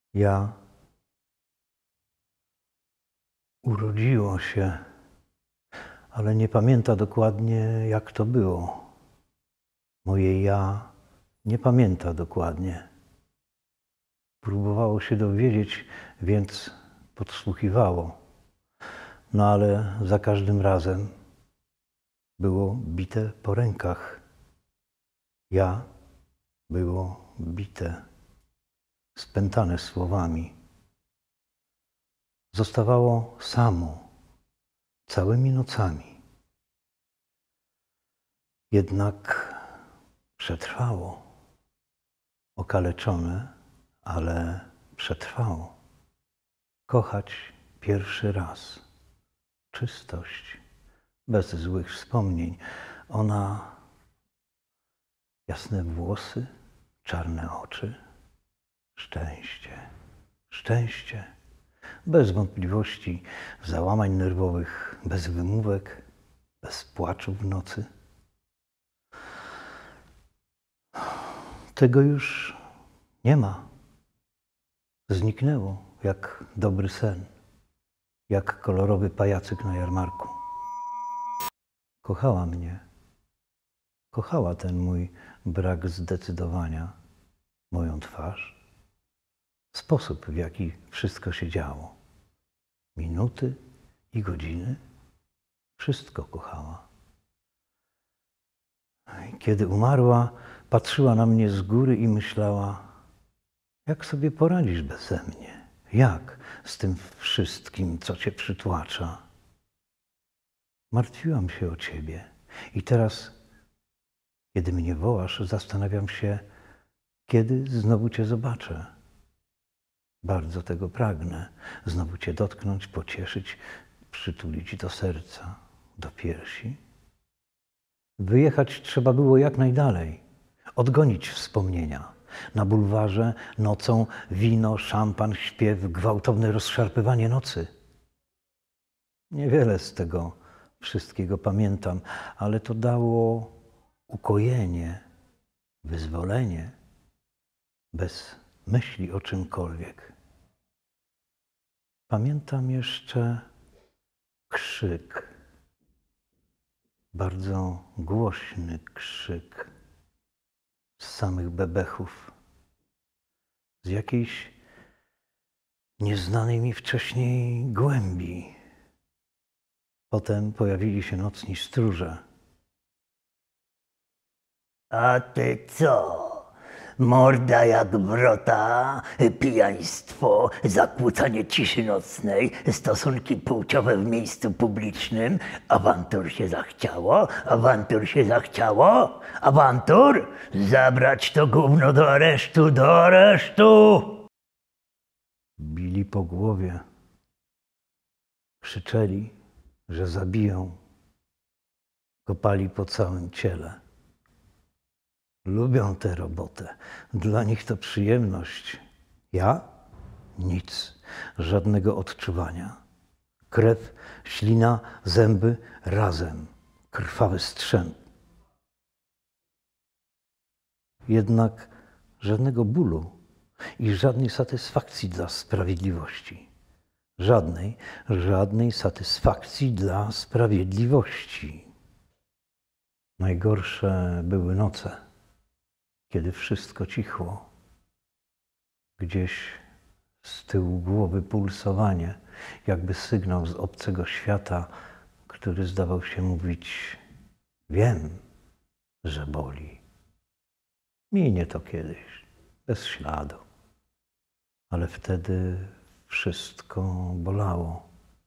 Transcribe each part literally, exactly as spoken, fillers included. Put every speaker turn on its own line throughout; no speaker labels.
Ja urodziło się, ale nie pamięta dokładnie, jak to było. Moje ja nie pamięta dokładnie. Próbowało się dowiedzieć, więc podsłuchiwało. No ale za każdym razem było bite po rękach. Ja było bite, spętane słowami. Zostawało samo, całymi nocami. Jednak przetrwało. Okaleczone, ale przetrwało. Kochać pierwszy raz. Czystość, bez złych wspomnień. Ona, jasne włosy, czarne oczy. Szczęście, szczęście. Bez wątpliwości, załamań nerwowych, bez wymówek, bez płaczu w nocy. Tego już nie ma. Zniknęło jak dobry sen, jak kolorowy pajacyk na jarmarku. Kochała mnie. Kochała ten mój brak zdecydowania, moją twarz, sposób, w jaki wszystko się działo. Minuty i godziny, wszystko kochała. Kiedy umarła, patrzyła na mnie z góry i myślała, jak sobie poradzisz beze mnie? Jak z tym wszystkim, co cię przytłacza? Martwiłam się o ciebie i teraz, kiedy mnie wołasz, zastanawiam się, kiedy znowu cię zobaczę. Bardzo tego pragnę, znowu cię dotknąć, pocieszyć, przytulić do serca, do piersi. Wyjechać trzeba było jak najdalej, odgonić wspomnienia. Na bulwarze nocą wino, szampan, śpiew, gwałtowne rozszarpywanie nocy. Niewiele z tego wszystkiego pamiętam, ale to dało ukojenie, wyzwolenie, bez myśli o czymkolwiek. Pamiętam jeszcze krzyk, bardzo głośny krzyk z samych bebechów, z jakiejś nieznanej mi wcześniej głębi. Potem pojawili się nocni stróże.
A ty co? Morda jak wrota, pijaństwo, zakłócanie ciszy nocnej, stosunki płciowe w miejscu publicznym. Awantur się zachciało? Awantur się zachciało? Awantur? Zabrać to gówno do aresztu, do aresztu!
Bili po głowie, krzyczeli, że zabiją, kopali po całym ciele. Lubią tę robotę. Dla nich to przyjemność. Ja? Nic. Żadnego odczuwania. Krew, ślina, zęby razem. Krwawy strzęp. Jednak żadnego bólu i żadnej satysfakcji dla sprawiedliwości. Żadnej, żadnej satysfakcji dla sprawiedliwości. Najgorsze były noce, kiedy wszystko cichło. Gdzieś z tyłu głowy pulsowanie, jakby sygnał z obcego świata, który zdawał się mówić: wiem, że boli. Minie to kiedyś, bez śladu. Ale wtedy wszystko bolało.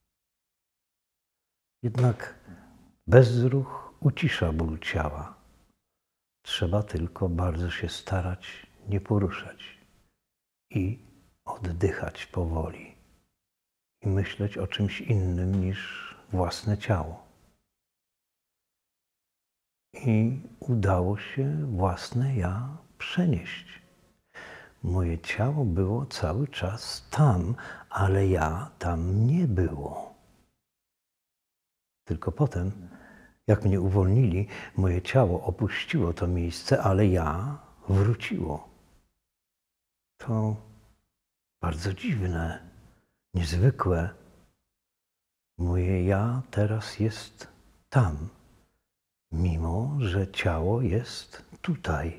Jednak bezruch ucisza ból ciała. Trzeba tylko bardzo się starać, nie poruszać i oddychać powoli i myśleć o czymś innym niż własne ciało. I udało się własne ja przenieść. Moje ciało było cały czas tam, ale ja tam nie było. Tylko potem, jak mnie uwolnili, moje ciało opuściło to miejsce, ale ja wróciło. To Bardzo dziwne, niezwykłe. Moje ja teraz jest tam, mimo że ciało jest tutaj.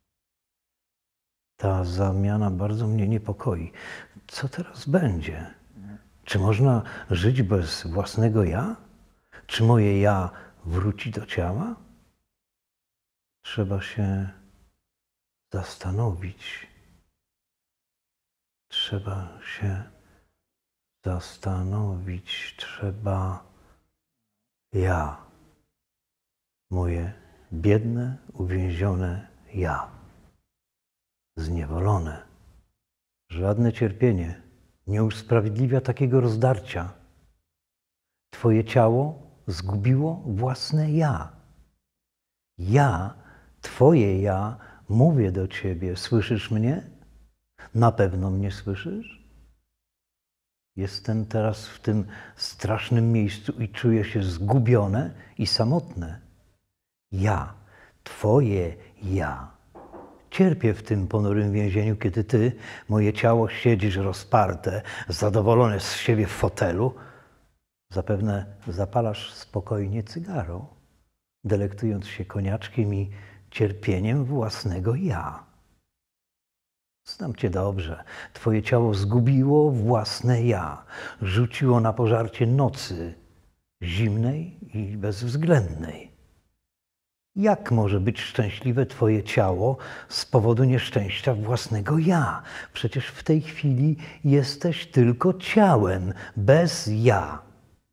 Ta zamiana bardzo mnie niepokoi. Co teraz będzie? Czy można żyć bez własnego ja? Czy moje ja wróci do ciała? Trzeba się zastanowić. Trzeba się zastanowić. Trzeba ja. Moje biedne, uwięzione ja. Zniewolone. Żadne cierpienie nie usprawiedliwia takiego rozdarcia. Twoje ciało zgubiło własne ja. Ja, twoje ja, mówię do ciebie. Słyszysz mnie? Na pewno mnie słyszysz? Jestem teraz w tym strasznym miejscu i czuję się zgubione i samotne. Ja, twoje ja. Cierpię w tym ponurym więzieniu, kiedy ty, moje ciało, siedzisz rozparte, zadowolone z siebie w fotelu. Zapewne zapalasz spokojnie cygaro, delektując się koniaczkiem i cierpieniem własnego ja. Znam cię dobrze. Twoje ciało zgubiło własne ja. Rzuciło na pożarcie nocy, zimnej i bezwzględnej. Jak może być szczęśliwe twoje ciało z powodu nieszczęścia własnego ja? Przecież w tej chwili jesteś tylko ciałem, bez ja.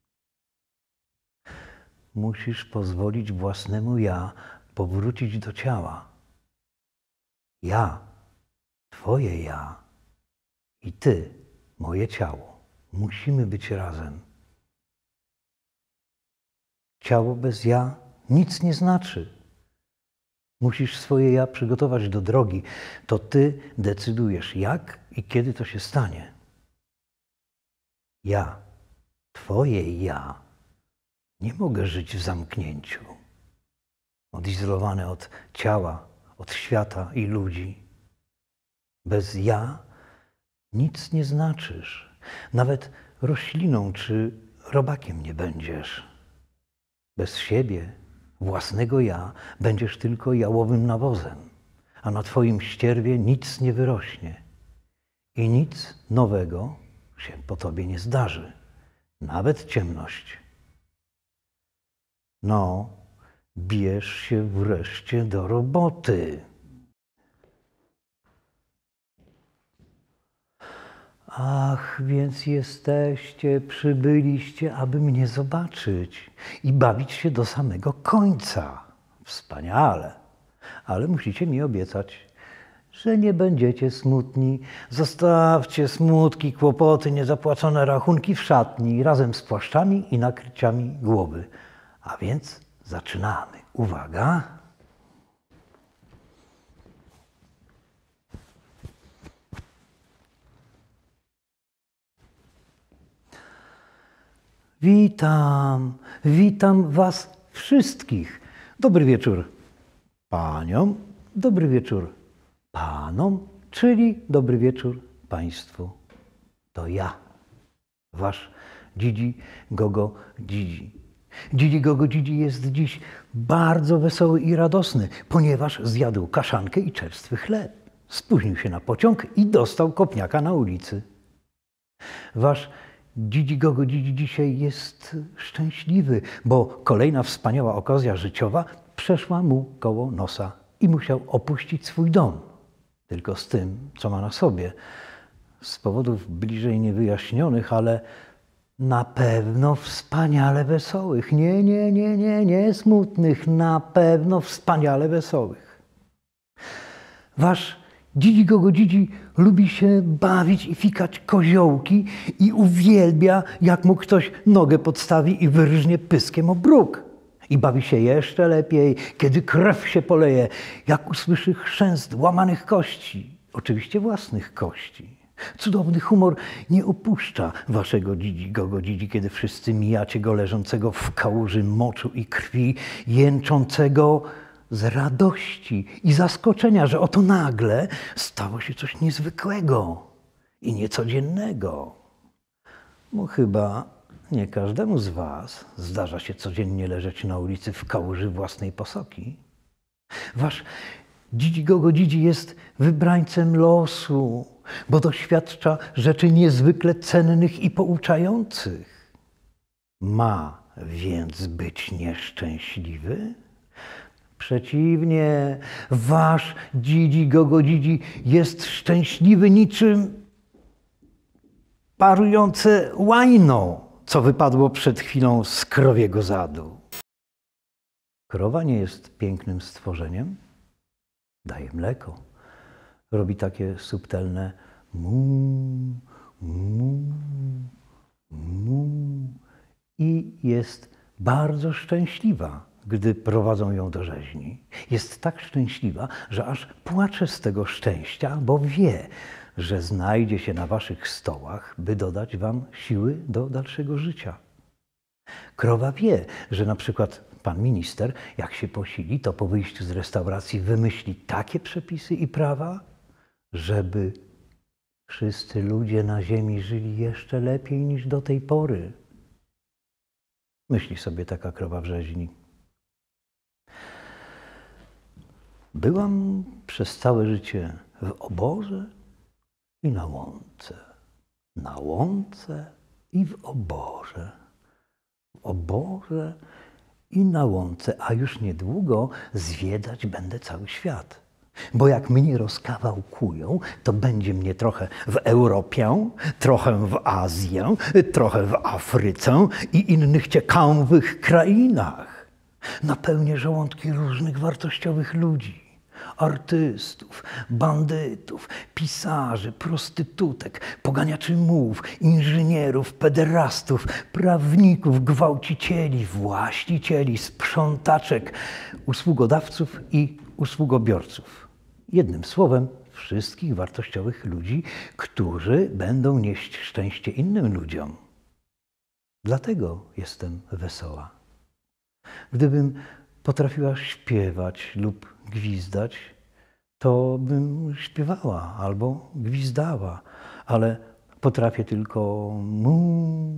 Musisz pozwolić własnemu ja powrócić do ciała. Ja, twoje ja i ty, moje ciało. Musimy być razem. Ciało bez ja nic nie znaczy. Musisz swoje ja przygotować do drogi. To ty decydujesz, jak i kiedy to się stanie. Ja, twoje ja, nie mogę żyć w zamknięciu, odizolowany od ciała, od świata i ludzi. Bez ja nic nie znaczysz. Nawet rośliną czy robakiem nie będziesz. Bez siebie, własnego ja, będziesz tylko jałowym nawozem, a na twoim ścierwie nic nie wyrośnie. I nic nowego się po tobie nie zdarzy. Nawet ciemność. No, bierz się wreszcie do roboty. Ach, więc jesteście, przybyliście, aby mnie zobaczyć i bawić się do samego końca. Wspaniale, ale musicie mi obiecać, że nie będziecie smutni. Zostawcie smutki, kłopoty, niezapłacone rachunki w szatni razem z płaszczami i nakryciami głowy. A więc zaczynamy. Uwaga. Witam, witam was wszystkich. Dobry wieczór paniom, dobry wieczór panom, czyli dobry wieczór państwu. To ja, wasz Dzidzi Gogo Dzidzi. Dzidzi Gogo Dzidzi jest dziś bardzo wesoły i radosny, ponieważ zjadł kaszankę i czerstwy chleb. Spóźnił się na pociąg i dostał kopniaka na ulicy. Wasz Dzidzi Gogo Dzidzi dzisiaj jest szczęśliwy, bo kolejna wspaniała okazja życiowa przeszła mu koło nosa i musiał opuścić swój dom. Tylko z tym, co ma na sobie. Z powodów bliżej niewyjaśnionych, ale na pewno wspaniale wesołych. Nie, nie, nie, nie, nie smutnych. Na pewno wspaniale wesołych. Wasz Dzidzi Gogo Dzidzi lubi się bawić i fikać koziołki i uwielbia, jak mu ktoś nogę podstawi i wyrżnie pyskiem o bruk. I bawi się jeszcze lepiej, kiedy krew się poleje, jak usłyszy chrzęst łamanych kości, oczywiście własnych kości. Cudowny humor nie opuszcza waszego Dzidzi Gogo Dzidzi, kiedy wszyscy mijacie go leżącego w kałuży moczu i krwi, jęczącego z radości i zaskoczenia, że oto nagle stało się coś niezwykłego. i niecodziennego. Bo chyba nie każdemu z was zdarza się codziennie leżeć na ulicy w kałuży własnej posoki. Wasz Dzidzi Gogo Dzidzi jest wybrańcem losu, bo doświadcza rzeczy niezwykle cennych i pouczających. Ma więc być nieszczęśliwy? Przeciwnie, wasz Dzidzi Gogo Dzidzi jest szczęśliwy niczym parujące łajno, co wypadło przed chwilą z krowiego zadu. Krowa nie jest pięknym stworzeniem? Daje mleko. Robi takie subtelne mu, mu, mu i jest bardzo szczęśliwa, gdy prowadzą ją do rzeźni. Jest tak szczęśliwa, że aż płacze z tego szczęścia, bo wie, że znajdzie się na waszych stołach, by dodać wam siły do dalszego życia. Krowa wie, że na przykład pan minister, jak się posili, to po wyjściu z restauracji wymyśli takie przepisy i prawa, żeby wszyscy ludzie na ziemi żyli jeszcze lepiej niż do tej pory. Myśli sobie taka krowa w rzeźni. Byłam przez całe życie w oborze i na łące. Na łące i w oborze. W oborze i na łące, a już niedługo zwiedzać będę cały świat. Bo jak mnie rozkawałkują, to będzie mnie trochę w Europie, trochę w Azję, trochę w Afryce i innych ciekawych krainach. Napełnię żołądki różnych wartościowych ludzi. Artystów, bandytów, pisarzy, prostytutek, poganiaczy mułów, inżynierów, pederastów, prawników, gwałcicieli, właścicieli, sprzątaczek, usługodawców i usługobiorców. Jednym słowem, wszystkich wartościowych ludzi, którzy będą nieść szczęście innym ludziom. Dlatego jestem wesoła. Gdybym potrafiła śpiewać lub gwizdać, to bym śpiewała albo gwizdała, ale potrafię tylko mu,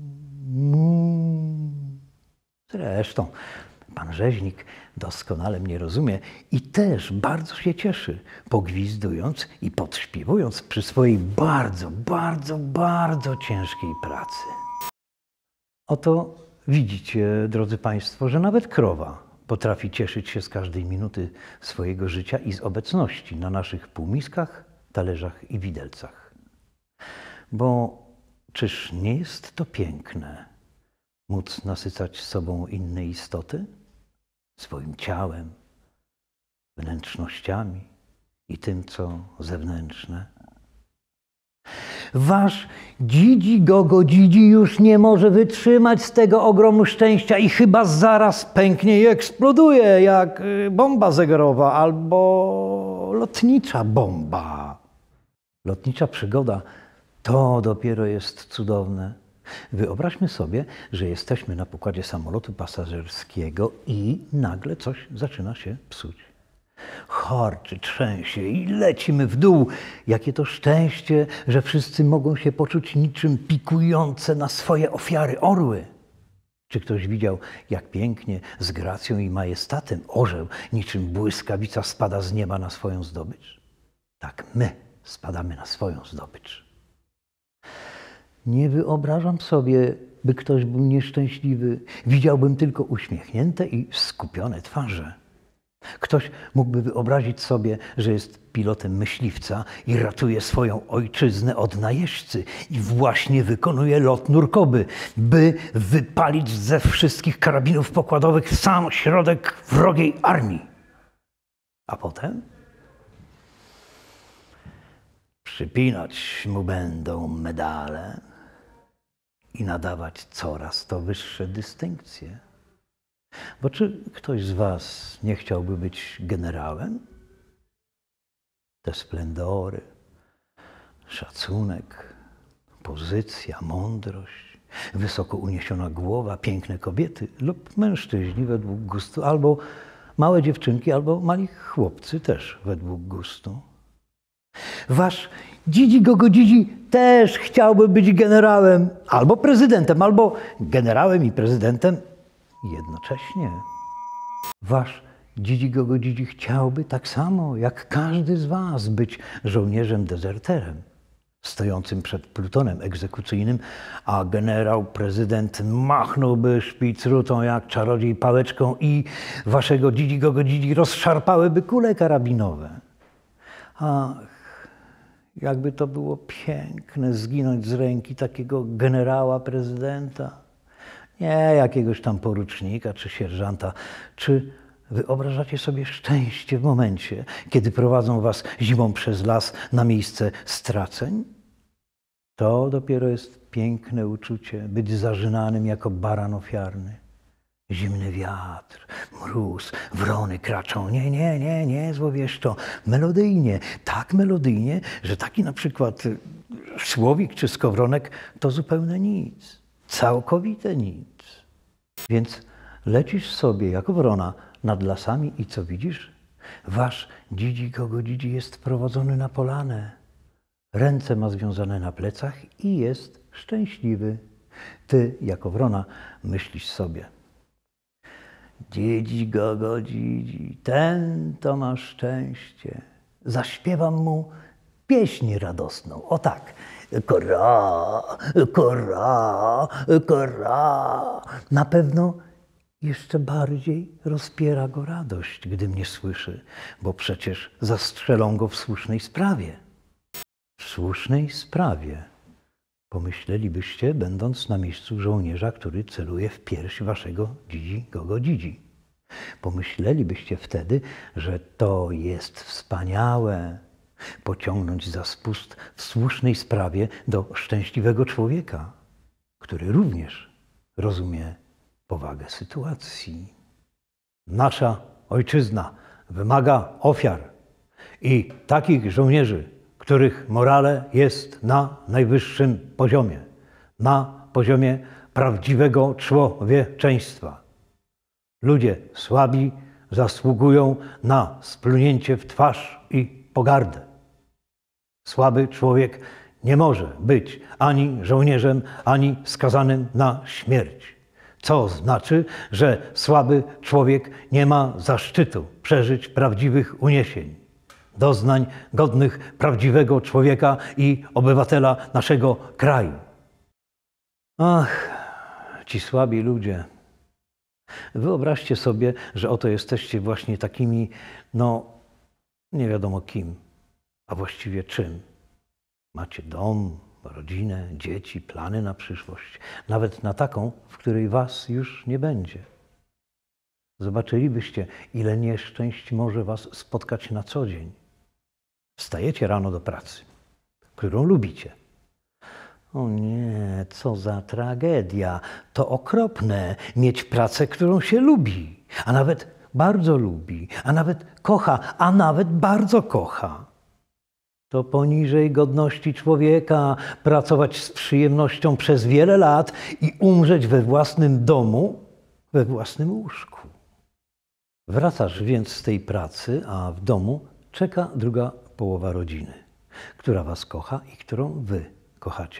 mu. Zresztą pan rzeźnik doskonale mnie rozumie i też bardzo się cieszy, pogwizdując i podśpiewując przy swojej bardzo, bardzo, bardzo ciężkiej pracy. Oto widzicie, drodzy państwo, że nawet krowa potrafi cieszyć się z każdej minuty swojego życia i z obecności na naszych półmiskach, talerzach i widelcach. Bo czyż nie jest to piękne, móc nasycać sobą inne istoty, swoim ciałem, wnętrznościami i tym, co zewnętrzne? Wasz Dzidzi Gogo Dzidzi już nie może wytrzymać z tego ogromu szczęścia i chyba zaraz pęknie i eksploduje jak bomba zegarowa albo lotnicza bomba. Lotnicza przygoda to dopiero jest cudowne. Wyobraźmy sobie, że jesteśmy na pokładzie samolotu pasażerskiego i nagle coś zaczyna się psuć. Harczy, trzęsie i lecimy w dół. Jakie to szczęście, że wszyscy mogą się poczuć niczym pikujące na swoje ofiary orły. Czy ktoś widział, jak pięknie, z gracją i majestatem orzeł, niczym błyskawica spada z nieba na swoją zdobycz? Tak my spadamy na swoją zdobycz. Nie wyobrażam sobie, by ktoś był nieszczęśliwy. Widziałbym tylko uśmiechnięte i skupione twarze. Ktoś mógłby wyobrazić sobie, że jest pilotem myśliwca i ratuje swoją ojczyznę od najeźdźcy i właśnie wykonuje lot nurkowy, by wypalić ze wszystkich karabinów pokładowych w sam środek wrogiej armii. A potem przypinać mu będą medale i nadawać coraz to wyższe dystynkcje. Bo czy ktoś z was nie chciałby być generałem? Te splendory, szacunek, pozycja, mądrość, wysoko uniesiona głowa, piękne kobiety lub mężczyźni według gustu, albo małe dziewczynki, albo mali chłopcy też według gustu. Wasz Dzidzi Gogo Dzidzi też chciałby być generałem, albo prezydentem, albo generałem i prezydentem jednocześnie. Wasz Dzidzi Gogo Dzidzi chciałby tak samo jak każdy z was być żołnierzem dezerterem, stojącym przed plutonem egzekucyjnym, a generał prezydent machnąłby szpicrutą jak czarodziej pałeczką i waszego Dzidzi Gogo Dzidzi rozszarpałyby kule karabinowe. Ach, jakby to było piękne zginąć z ręki takiego generała prezydenta. Nie jakiegoś tam porucznika czy sierżanta. Czy wyobrażacie sobie szczęście w momencie, kiedy prowadzą was zimą przez las na miejsce straceń? To dopiero jest piękne uczucie, być zarzynanym jako baran ofiarny. Zimny wiatr, mróz, wrony kraczą. Nie, nie, nie, nie, złowieszczo. Melodyjnie, tak melodyjnie, że taki na przykład słowik czy skowronek to zupełnie nic. Całkowite nic. Więc lecisz sobie jako wrona nad lasami i co widzisz? Wasz Dzidzi Gogo Dzidzi jest wprowadzony na polanę. Ręce ma związane na plecach i jest szczęśliwy. Ty jako wrona myślisz sobie: Dzidzi Gogo Dzidzi, ten to ma szczęście. Zaśpiewam mu pieśń radosną. O tak. Kora, kora, kora. Na pewno jeszcze bardziej rozpiera go radość, gdy mnie słyszy, bo przecież zastrzelą go w słusznej sprawie. W słusznej sprawie, pomyślelibyście, będąc na miejscu żołnierza, który celuje w pierś waszego Dzidzi Gogo Dzidzi. Pomyślelibyście wtedy, że to jest wspaniałe, pociągnąć za spust w słusznej sprawie do szczęśliwego człowieka, który również rozumie powagę sytuacji. Nasza ojczyzna wymaga ofiar i takich żołnierzy, których morale jest na najwyższym poziomie, na poziomie prawdziwego człowieczeństwa. Ludzie słabi zasługują na splunięcie w twarz i pogardę. Słaby człowiek nie może być ani żołnierzem, ani skazanym na śmierć. Co znaczy, że słaby człowiek nie ma zaszczytu przeżyć prawdziwych uniesień, doznań godnych prawdziwego człowieka i obywatela naszego kraju. Ach, ci słabi ludzie. Wyobraźcie sobie, że oto jesteście właśnie takimi, no nie wiadomo kim, a właściwie czym. Macie dom, rodzinę, dzieci, plany na przyszłość, nawet na taką, w której was już nie będzie. Zobaczylibyście, ile nieszczęść może was spotkać na co dzień. Wstajecie rano do pracy, którą lubicie. O nie, co za tragedia. To okropne mieć pracę, którą się lubi, a nawet bardzo lubi, a nawet kocha, a nawet bardzo kocha. To poniżej godności człowieka pracować z przyjemnością przez wiele lat i umrzeć we własnym domu, we własnym łóżku. Wracasz więc z tej pracy, a w domu czeka druga połowa rodziny, która was kocha i którą wy kochacie.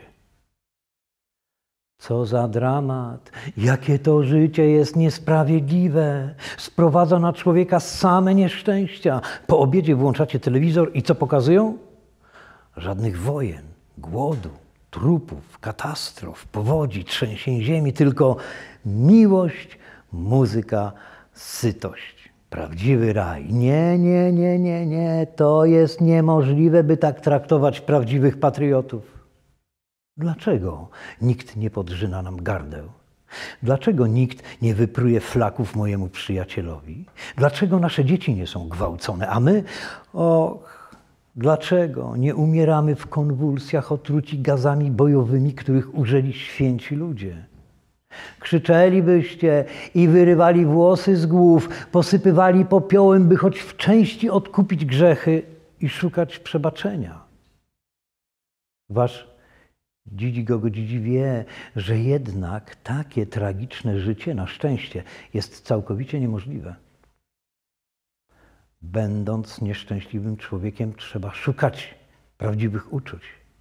Co za dramat, jakie to życie jest niesprawiedliwe. Sprowadza na człowieka same nieszczęścia. Po obiedzie włączacie telewizor i co pokazują? Żadnych wojen, głodu, trupów, katastrof, powodzi, trzęsień ziemi, tylko miłość, muzyka, sytość. Prawdziwy raj. Nie, nie, nie, nie, nie. To jest niemożliwe, by tak traktować prawdziwych patriotów. Dlaczego nikt nie podrzyna nam gardeł? Dlaczego nikt nie wypruje flaków mojemu przyjacielowi? Dlaczego nasze dzieci nie są gwałcone, a my, och, dlaczego nie umieramy w konwulsjach otruci gazami bojowymi, których użyli święci ludzie? Krzyczelibyście i wyrywali włosy z głów, posypywali popiołem, by choć w części odkupić grzechy i szukać przebaczenia. Wasz Dzidzi Gogo Dzidzi wie, że jednak takie tragiczne życie na szczęście jest całkowicie niemożliwe. Będąc nieszczęśliwym człowiekiem, trzeba szukać prawdziwych uczuć.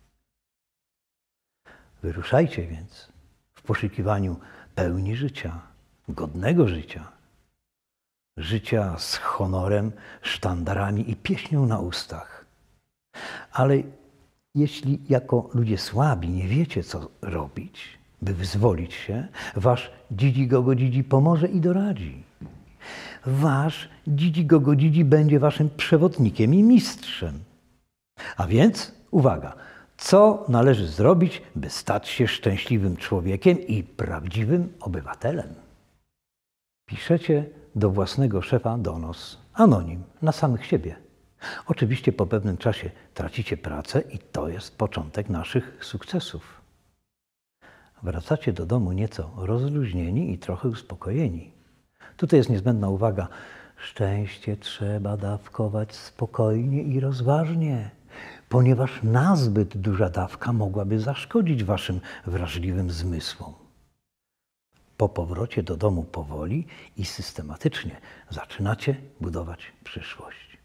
Wyruszajcie więc w poszukiwaniu pełni życia, godnego życia, życia z honorem, sztandarami i pieśnią na ustach. Ale jeśli jako ludzie słabi nie wiecie, co robić, by wyzwolić się, wasz Dzidzi Gogo Dzidzi pomoże i doradzi. Wasz Dzidzi Gogo Dzidzi będzie waszym przewodnikiem i mistrzem. A więc, uwaga, co należy zrobić, by stać się szczęśliwym człowiekiem i prawdziwym obywatelem? Piszecie do własnego szefa donos, anonim, na samych siebie. Oczywiście po pewnym czasie tracicie pracę i to jest początek naszych sukcesów. Wracacie do domu nieco rozluźnieni i trochę uspokojeni. Tutaj jest niezbędna uwaga. Szczęście trzeba dawkować spokojnie i rozważnie, ponieważ nazbyt duża dawka mogłaby zaszkodzić waszym wrażliwym zmysłom. Po powrocie do domu powoli i systematycznie zaczynacie budować przyszłość.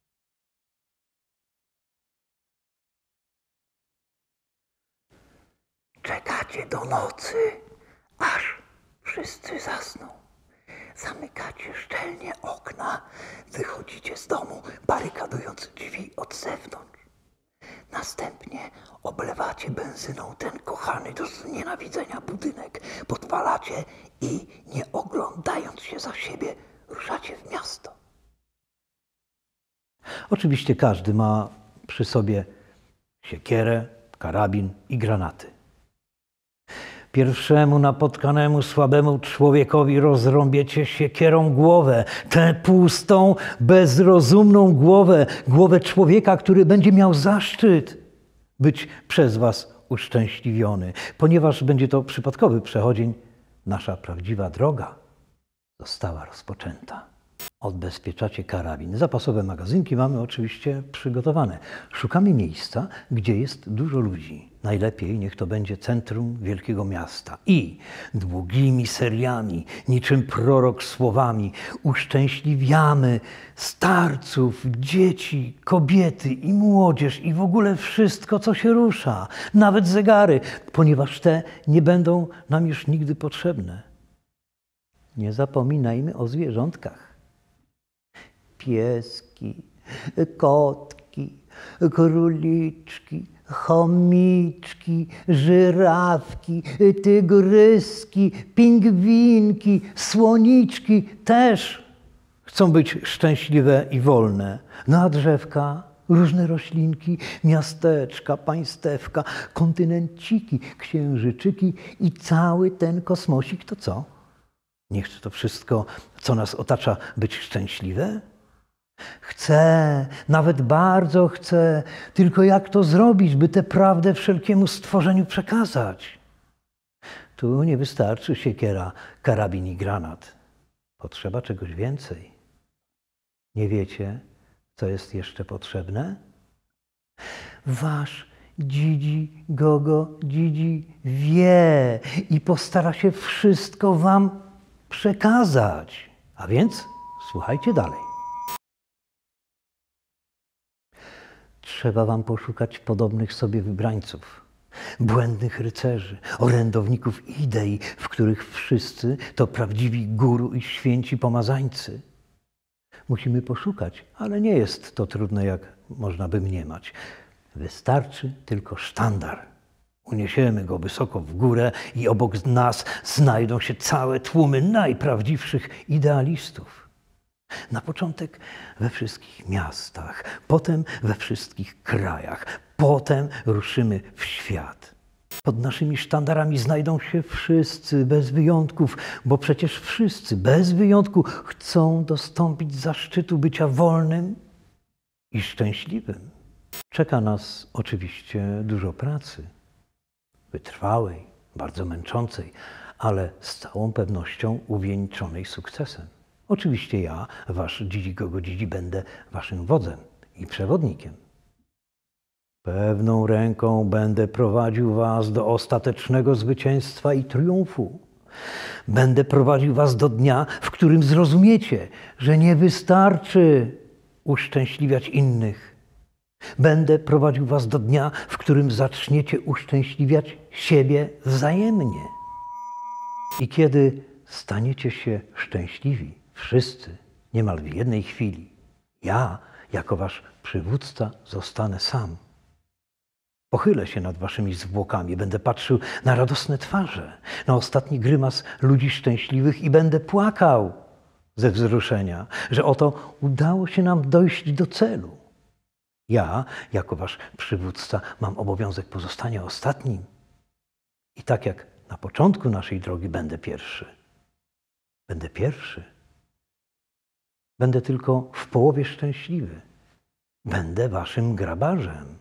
Czekacie do nocy, aż wszyscy zasną. Zamykacie szczelnie okna, wychodzicie z domu, barykadując drzwi od zewnątrz. Następnie oblewacie benzyną ten kochany do znienawidzenia budynek, podpalacie i nie oglądając się za siebie, ruszacie w miasto.
Oczywiście każdy ma przy sobie siekierę, karabin i granaty. Pierwszemu napotkanemu słabemu człowiekowi rozrąbiecie siekierą głowę, tę pustą, bezrozumną głowę, głowę człowieka, który będzie miał zaszczyt być przez was uszczęśliwiony, ponieważ będzie to przypadkowy przechodzień, nasza prawdziwa droga została rozpoczęta. Odbezpieczacie karabin. Zapasowe magazynki mamy oczywiście przygotowane. Szukamy miejsca, gdzie jest dużo ludzi. Najlepiej niech to będzie centrum wielkiego miasta. I długimi seriami, niczym prorok słowami, uszczęśliwiamy starców, dzieci, kobiety i młodzież i w ogóle wszystko, co się rusza. Nawet zegary, ponieważ te nie będą nam już nigdy potrzebne. Nie zapominajmy o zwierzątkach. Pieski, kotki, króliczki, chomiczki, żyrawki, tygryski, pingwinki, słoniczki też chcą być szczęśliwe i wolne. No a drzewka, różne roślinki, miasteczka, państewka, kontynenciki, księżyczyki i cały ten kosmosik to co? Nie chce to wszystko, co nas otacza, być szczęśliwe? Chcę, nawet bardzo chcę, tylko jak to zrobić, by tę prawdę wszelkiemu stworzeniu przekazać? Tu nie wystarczy siekiera, karabin i granat. Potrzeba czegoś więcej. Nie wiecie, co jest jeszcze potrzebne? Wasz Dzidzi Gogo Dzidzi wie i postara się wszystko wam przekazać. A więc słuchajcie dalej. Trzeba wam poszukać podobnych sobie wybrańców, błędnych rycerzy, orędowników idei, w których wszyscy to prawdziwi guru i święci pomazańcy. Musimy poszukać, ale nie jest to trudne, jak można by mniemać. Wystarczy tylko sztandar. Uniesiemy go wysoko w górę i obok nas znajdą się całe tłumy najprawdziwszych idealistów. Na początek we wszystkich miastach, potem we wszystkich krajach, potem ruszymy w świat. Pod naszymi sztandarami znajdą się wszyscy, bez wyjątków, bo przecież wszyscy, bez wyjątku, chcą dostąpić zaszczytu bycia wolnym i szczęśliwym. Czeka nas oczywiście dużo pracy, wytrwałej, bardzo męczącej, ale z całą pewnością uwieńczonej sukcesem. Oczywiście ja, wasz Dzidzi Gogo Dzidzi, będę waszym wodzem i przewodnikiem. Pewną ręką będę prowadził was do ostatecznego zwycięstwa i triumfu. Będę prowadził was do dnia, w którym zrozumiecie, że nie wystarczy uszczęśliwiać innych, Będę prowadził was do dnia, w którym zaczniecie uszczęśliwiać siebie wzajemnie. I kiedy staniecie się szczęśliwi, wszyscy, niemal w jednej chwili, ja, jako wasz przywódca, zostanę sam. Pochylę się nad waszymi zwłokami, będę patrzył na radosne twarze, na ostatni grymas ludzi szczęśliwych i będę płakał ze wzruszenia, że oto udało się nam dojść do celu. Ja, jako wasz przywódca, mam obowiązek pozostania ostatnim. I tak jak na początku naszej drogi będę pierwszy. Będę pierwszy. Będę tylko w połowie szczęśliwy. Będę waszym grabarzem.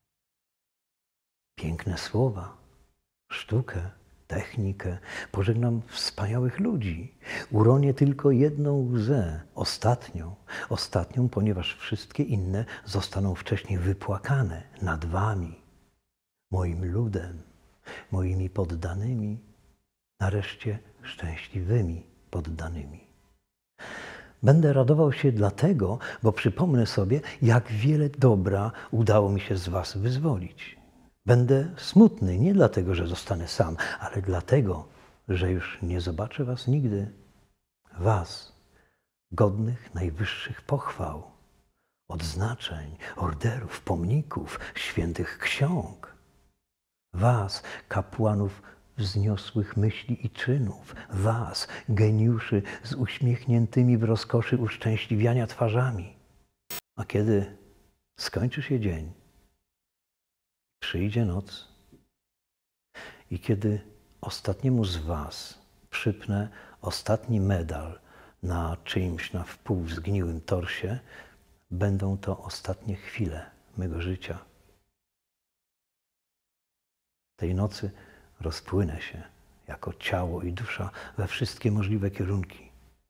Piękne słowa, sztukę, technikę, pożegnam wspaniałych ludzi. Uronię tylko jedną łzę, ostatnią, ostatnią, ponieważ wszystkie inne zostaną wcześniej wypłakane nad wami, moim ludem, moimi poddanymi, nareszcie szczęśliwymi poddanymi. Będę radował się dlatego, bo przypomnę sobie, jak wiele dobra udało mi się z was wyzwolić. Będę smutny nie dlatego, że zostanę sam, ale dlatego, że już nie zobaczę was nigdy. Was, godnych najwyższych pochwał, odznaczeń, orderów, pomników, świętych ksiąg. Was, kapłanów wzniosłych myśli i czynów. Was, geniuszy z uśmiechniętymi w rozkoszy uszczęśliwiania twarzami. A kiedy skończy się dzień, przyjdzie noc i kiedy ostatniemu z was przypnę ostatni medal na czyimś na wpół zgniłym torsie, będą to ostatnie chwile mego życia. Tej nocy rozpłynę się jako ciało i dusza we wszystkie możliwe kierunki.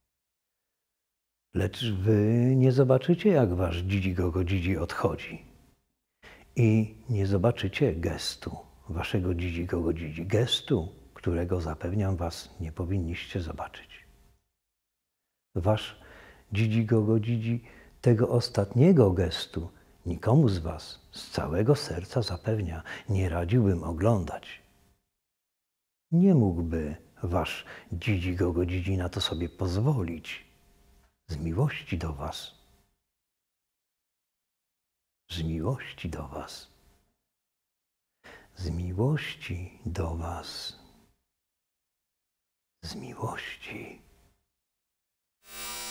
Lecz wy nie zobaczycie, jak wasz dzidzi gogo dzidzi odchodzi. I nie zobaczycie gestu waszego dzidzi gogo dzidzi, gestu, którego, zapewniam was, nie powinniście zobaczyć. Wasz dzidzi gogo dzidzi tego ostatniego gestu nikomu z was z całego serca zapewnia, nie radziłbym oglądać. Nie mógłby wasz dzidzi gogo dzidzi na to sobie pozwolić z miłości do was. Z miłości do was. Z miłości do was. Z miłości.